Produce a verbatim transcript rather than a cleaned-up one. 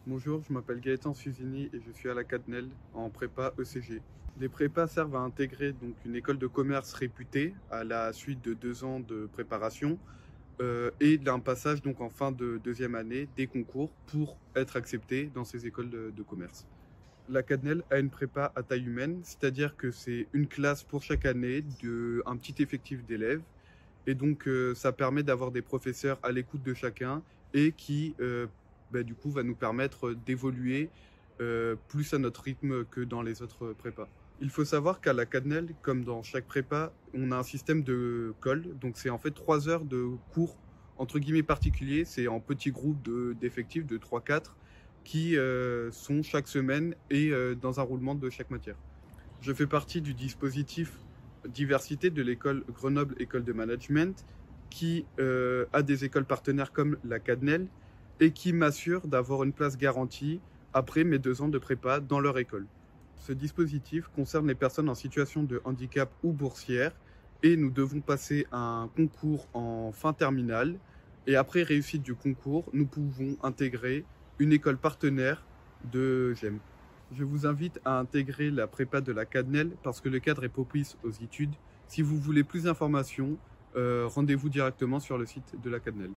Bonjour, je m'appelle Gaëtan Suzini et je suis à la Cadnel en prépa E C G. Les prépas servent à intégrer donc une école de commerce réputée à la suite de deux ans de préparation euh, et d'un passage donc en fin de deuxième année des concours pour être accepté dans ces écoles de, de commerce. La Cadnel a une prépa à taille humaine, c'est-à-dire que c'est une classe pour chaque année, de, un petit effectif d'élèves. Et donc, euh, ça permet d'avoir des professeurs à l'écoute de chacun et qui, euh, bah, du coup, va nous permettre d'évoluer euh, plus à notre rythme que dans les autres prépas. Il faut savoir qu'à la Cadnel, comme dans chaque prépa, on a un système de colle. Donc, c'est en fait trois heures de cours, entre guillemets, particuliers. C'est en petits groupes de- d'effectifs de trois quatre qui euh, sont chaque semaine et euh, dans un roulement de chaque matière. Je fais partie du dispositif diversité de l'école Grenoble École de Management qui euh, a des écoles partenaires comme la Cadnel et qui m'assure d'avoir une place garantie après mes deux ans de prépa dans leur école. Ce dispositif concerne les personnes en situation de handicap ou boursière et nous devons passer un concours en fin terminale et après réussite du concours, nous pouvons intégrer une école partenaire de G E M. Je vous invite à intégrer la prépa de la Cadnel parce que le cadre est propice aux études. Si vous voulez plus d'informations, euh, rendez-vous directement sur le site de la Cadnel.